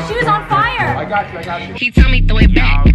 shoe's on fire. I got you. He told me throw it back.